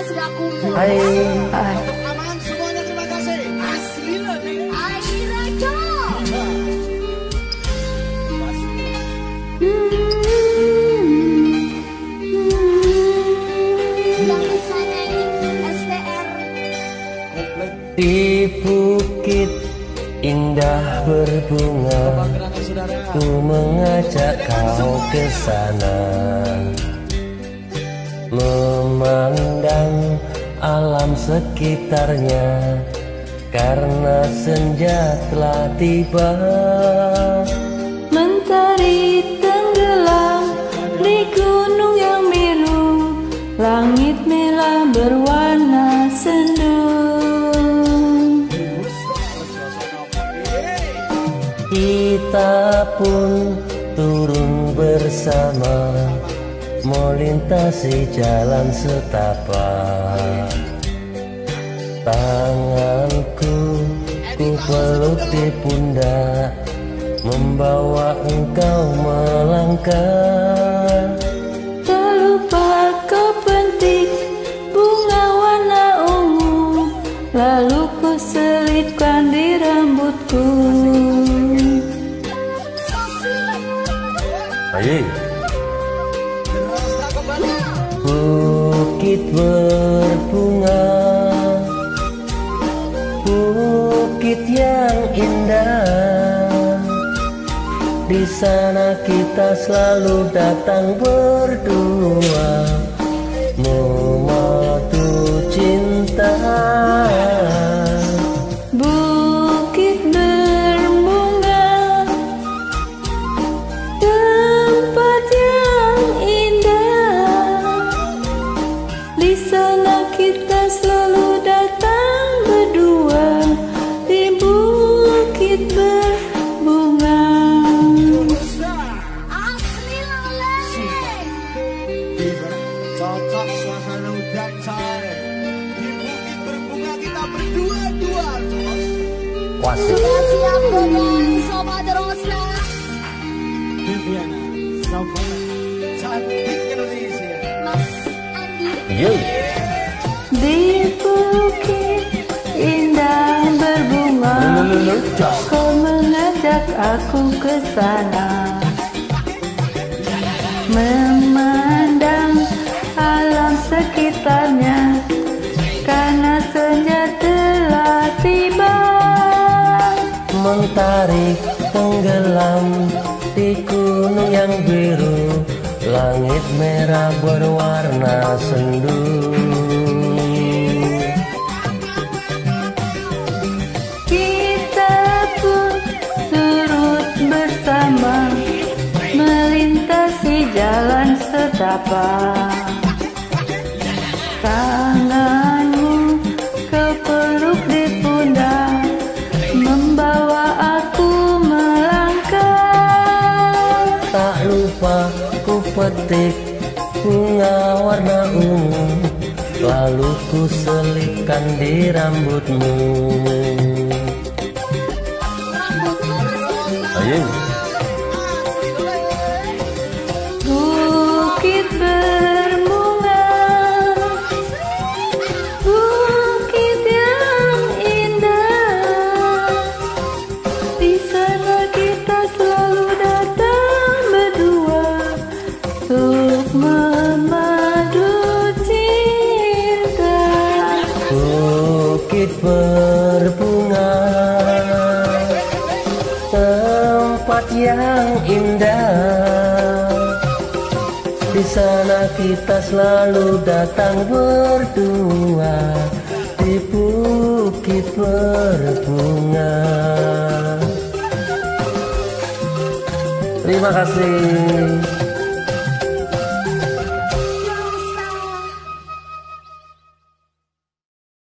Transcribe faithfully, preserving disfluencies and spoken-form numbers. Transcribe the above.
sudah kumpul. Hai. Hai. Aman semuanya, terima kasih. Asli loh nih. Hai Rajo. Yang bisa nyanyi S T R. Di bukit indah berbunga, ku mengajak kau ke sana, memandang alam sekitarnya, karena senja telah tiba. Mentari tenggelam di gunung yang biru, langit merah berwarna sendu. Kita pun turun bersama, melintasi jalan setapak. Tanganku ku peluk di pundak, membawa engkau melangkah. Tak lupa kau petik bunga warna ungu, lalu ku selipkan di rambutku. Ayo. Bukit berbunga, bukit yang indah, di sana kita selalu datang berdua, memadu cinta. Bukit berbunga, tempat yang indah, di sana kita selalu datang berdua, di bukit berbunga. Asli loleh. Cocok suasana hujan sore. Di bukit berbunga kita berdua-dua. Wasik. Sudah siap belum Sobat Rosa? Viviana, Sofia, cantik Indonesia. Mas Andi. Yo. Di bukit indah berbunga, kau mengajak aku ke sana, memandang alam sekitarnya, karena senja telah tiba. Mentari tenggelam di gunung yang biru, langit merah berwarna sendu. Kita pun turut bersama, melintasi jalan setapak. Tanganmu kau peluk di pundak, membawa aku melangkah. Tak lupa ku petik bunga warna ungu, lalu ku selipkan di rambutmu. Ayo. Bukit berbunga, bukit yang indah, di sana kita selalu datang berdua, untuk memadu cinta. Bukit berbunga, tempat yang indah, di sana kita selalu datang berdua, di bukit berbunga. Terima kasih.